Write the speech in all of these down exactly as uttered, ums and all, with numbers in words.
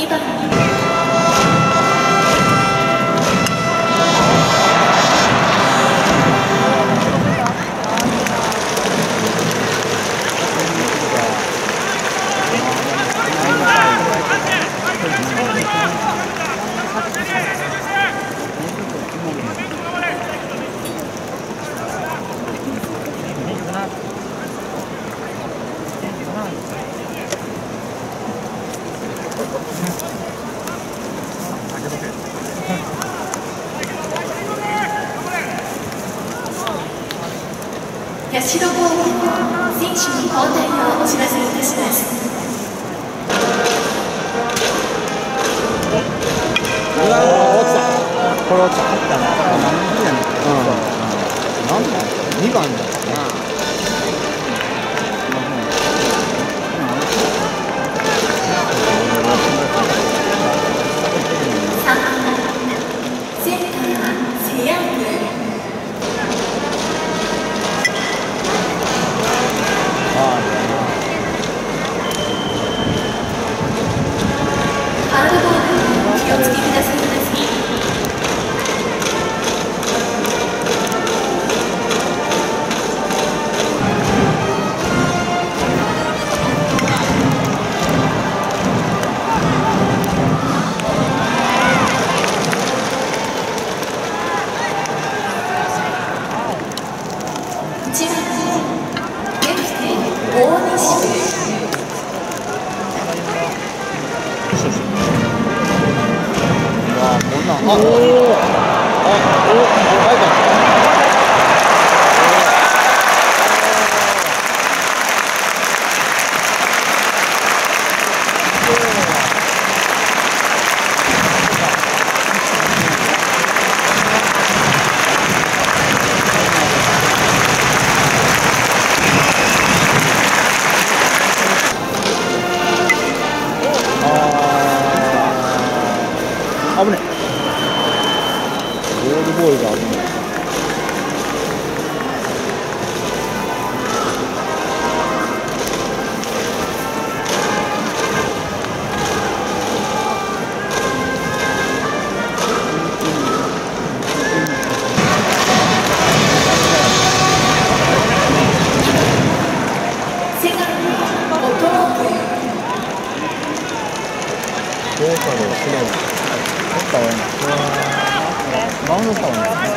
にばん社高校選手の交代をお知らせいたします。 うわー、落ちた。これ落ちた。あったな。何分やねん。うん。なんだ。にばんだったな。 さんばんセンターセヤング。ハードボールに気をつけくださいませ。いちばんレフテ大西。 あ、こんなん、あ、おお、あ、おお、バイバイ。危ねえ。ゴールボーイが危ねえ。どうかろう、すごい。マウンドタウン。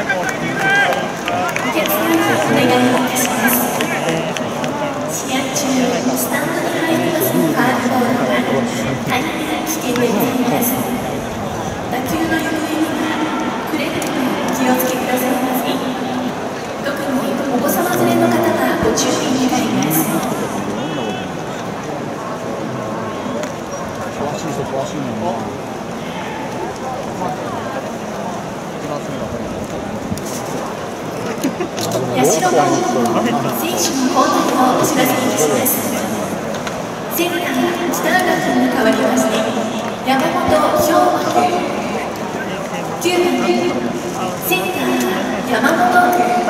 お客様お願いいたします。試合中、スタンドに入りますファウルボールは大変危険でございます。打球の行方にはくれぐれも気をつけくださいませ。特にお子様連れの方はご注意願います。 詳しい人詳しいもんな。 社高校選手の交代をお知らせいたします。センター北永君に代わりまして山本翔馬君、きゅうばんセンター山本君。